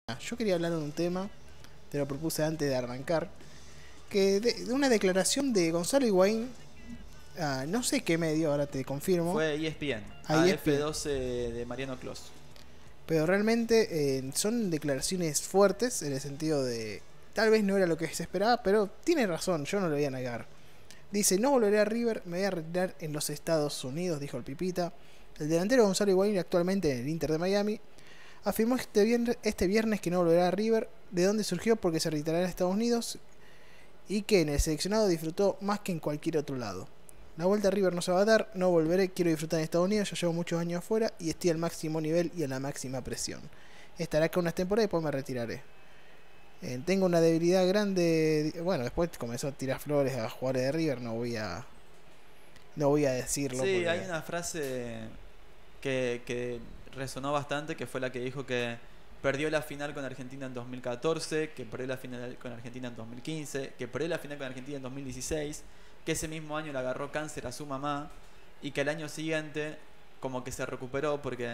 Yo quería hablar de un tema, te lo propuse antes de arrancar, que de una declaración de Gonzalo Higuaín, no sé qué medio, ahora te confirmo, Fue ESPN, a ESPN, AF12 de Mariano Clos. pero realmente son declaraciones fuertes en el sentido de, tal vez no era lo que se esperaba, pero tiene razón, yo no lo voy a negar. Dice, no volveré a River, me voy a retirar en los Estados Unidos, dijo el Pipita. El delantero Gonzalo Higuaín, actualmente en el Inter de Miami, afirmó este viernes que no volverá a River, de dónde surgió porque se retirará en Estados Unidos y que en el seleccionado disfrutó más que en cualquier otro lado. La vuelta a River no se va a dar, no volveré, quiero disfrutar en Estados Unidos, ya llevo muchos años afuera y estoy al máximo nivel y a la máxima presión. Estaré acá unas temporadas y después me retiraré. Tengo una debilidad grande. Bueno, después comenzó a tirar flores a jugadores de River, no voy a decirlo Sí, hay porque... una frase que resonó bastante, que fue la que dijo que perdió la final con Argentina en 2014, que perdió la final con Argentina en 2015, que perdió la final con Argentina en 2016, que ese mismo año le agarró cáncer a su mamá y que al año siguiente como que se recuperó porque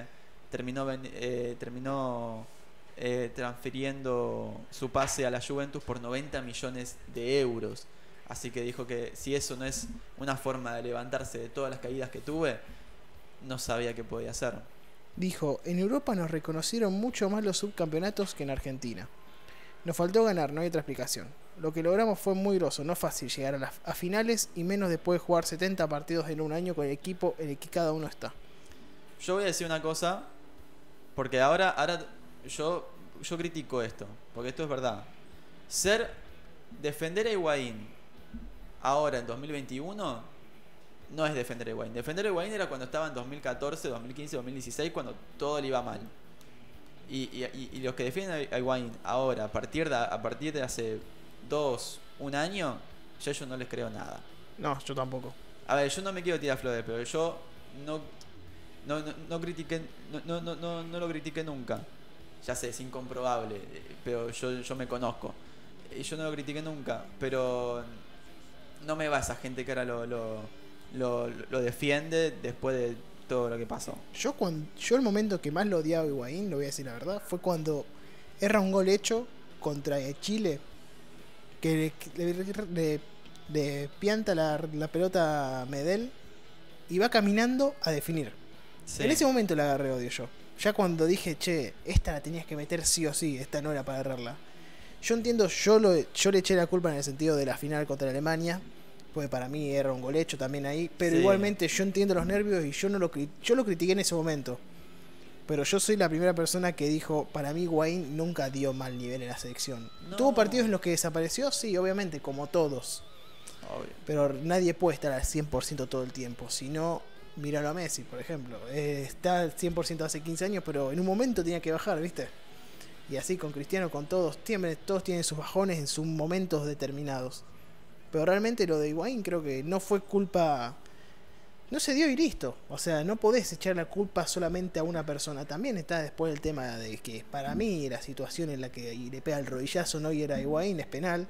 terminó transfiriendo su pase a la Juventus por 90 millones de euros. Así que dijo que si eso no es una forma de levantarse de todas las caídas que tuve, no sabía qué podía hacer. Dijo, en Europa nos reconocieron mucho más los subcampeonatos que en Argentina. Nos faltó ganar, no hay otra explicación. Lo que logramos fue muy groso, no fácil llegar a finales y menos después de jugar 70 partidos en un año con el equipo en el que cada uno está. Yo voy a decir una cosa, porque ahora yo critico esto, porque esto es verdad. Ser, defender a Higuaín ahora en 2021 no es defender a Higuaín. Defender a Higuaín era cuando estaba en 2014, 2015, 2016, cuando todo le iba mal. Y los que defienden a Higuaín ahora, a partir de hace un año, yo no les creo nada. No, yo tampoco. A ver, yo no me quiero tirar flores, pero yo no, no critiqué, no lo critiqué nunca. Ya sé, es incomprobable, pero yo me conozco. Yo no lo critiqué nunca, pero no me va esa gente que ahora lo defiende después de todo lo que pasó. Yo el momento que más lo odiaba a Higuaín, lo voy a decir la verdad, fue cuando erra un gol hecho contra Chile, que le pianta la pelota a Medel y va caminando a definir. En Sí, ese momento le agarré odio yo. Ya cuando dije, che, esta la tenías que meter sí o sí, esta no era para errarla. Yo entiendo, yo le eché la culpa en el sentido de la final contra Alemania, pues para mí era un gol hecho también ahí, pero sí. igualmente yo entiendo los nervios y yo lo critiqué en ese momento. Pero yo soy la primera persona que dijo, para mí Wayne nunca dio mal nivel en la selección. ¿Tuvo partidos No, en los que desapareció? Sí, obviamente, como todos. obvio. Pero nadie puede estar al 100% todo el tiempo. Si no, míralo a Messi, por ejemplo. Está al 100% hace 15 años, pero en un momento tenía que bajar, ¿viste? Y así con Cristiano, con todos, todos tienen sus bajones en sus momentos determinados. Pero realmente lo de Higuaín creo que no fue culpa... No se dio y listo. O sea, no podés echar la culpa solamente a una persona. También está después el tema de que para mí la situación en la que le pega el rodillazo no y era Higuaín, es penal.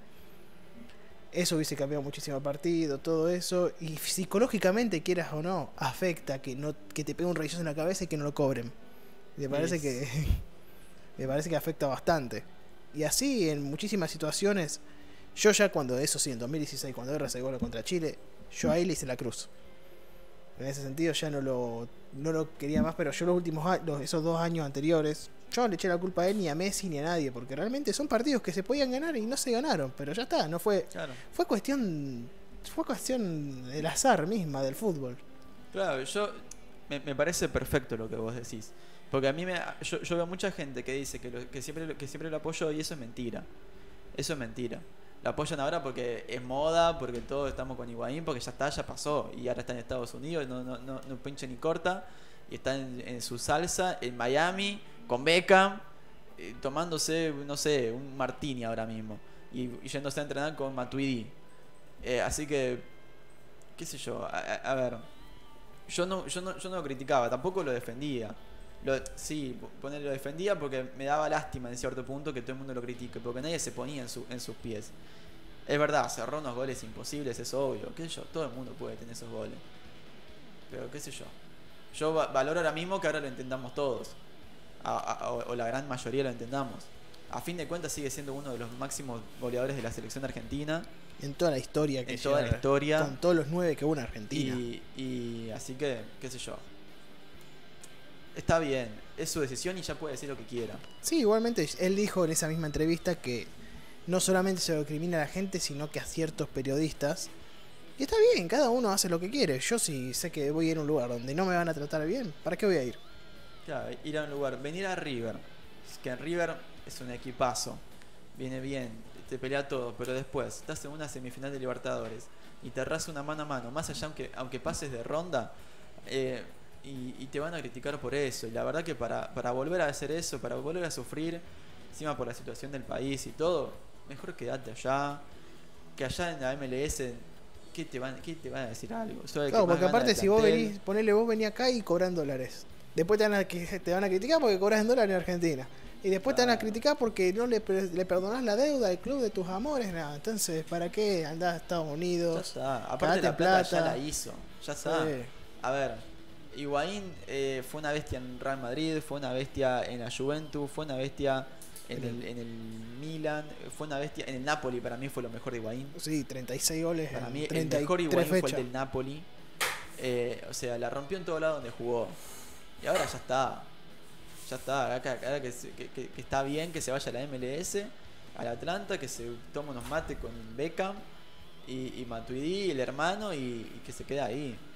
Eso hubiese cambiado muchísimo el partido, todo eso. Y psicológicamente, quieras o no, afecta que te pegue un rodillazo en la cabeza y que no lo cobren. Me parece que... Es, me parece que afecta bastante. Y así en muchísimas situaciones, yo ya cuando, eso sí, en 2016, cuando erra ese gol contra Chile, yo ahí le hice la cruz. En ese sentido ya no lo quería más, pero yo los últimos años, esos 2 años anteriores, yo no le eché la culpa a él ni a Messi ni a nadie, porque realmente son partidos que se podían ganar y no se ganaron, pero ya está, no fue, claro. fue cuestión, fue cuestión del azar misma del fútbol. Claro, me parece perfecto lo que vos decís. Porque a mí yo veo mucha gente que dice que siempre lo apoyó y eso es mentira. Eso es mentira. Lo apoyan ahora porque es moda, porque todos estamos con Higuaín, porque ya está, ya pasó. Y ahora está en Estados Unidos, no pincha ni corta. Y está en su salsa, en Miami, con Beckham, tomándose, no sé, un martini ahora mismo. Y yéndose a entrenar con Matuidi. Así que, qué sé yo, a ver. Yo no lo criticaba, tampoco lo defendía. Sí, lo defendía porque me daba lástima en cierto punto que todo el mundo lo critique, porque nadie se ponía en sus pies. Es verdad, cerró unos goles imposibles, es obvio, qué sé yo, todo el mundo puede tener esos goles. Pero qué sé yo. Yo valoro ahora mismo que ahora lo entendamos todos. O la gran mayoría lo entendamos. a fin de cuentas sigue siendo uno de los máximos goleadores de la selección argentina. En toda la historia En toda la historia. Con todos los 9 que hubo en Argentina. Y así que, qué sé yo. Está bien, es su decisión y ya puede decir lo que quiera. Sí, igualmente él dijo en esa misma entrevista que no solamente se lo recrimina a la gente, sino que a ciertos periodistas. Y está bien, cada uno hace lo que quiere. Yo si sé que voy a ir a un lugar donde no me van a tratar bien, ¿para qué voy a ir? Claro, ir a un lugar, venir a River. Es que en River es un equipazo. Viene bien, te pelea todo, pero después estás en una semifinal de Libertadores y te arrasa una mano a mano, más allá aunque pases de ronda, y te van a criticar por eso. Y la verdad que para volver a hacer eso, para volver a sufrir, encima por la situación del país y todo, mejor quedate allá, que allá en la MLS, ¿qué te van a decir algo? Claro, porque aparte si vos venís, vos venís acá y cobran dólares. Después te van a criticar porque cobras en dólares en Argentina. Y después te van a criticar porque no le perdonás la deuda al club de tus amores. Nada. Entonces, ¿para qué andás a Estados Unidos? Ya está. Aparte la plata ya la hizo. Ya está. Sí. A ver, Higuaín fue una bestia en Real Madrid, fue una bestia en la Juventus, fue una bestia en el Milan, fue una bestia en el Napoli. Para mí fue lo mejor de Higuaín. Sí, 36 goles. Para mí el mejor Higuaín fue el del Napoli. O sea, la rompió en todo lado donde jugó. Y ahora ya está. Ya está, ahora que está bien que se vaya a la MLS, al Atlanta, que se tome unos mates con Beckham y Matuidi, el hermano, y que se quede ahí.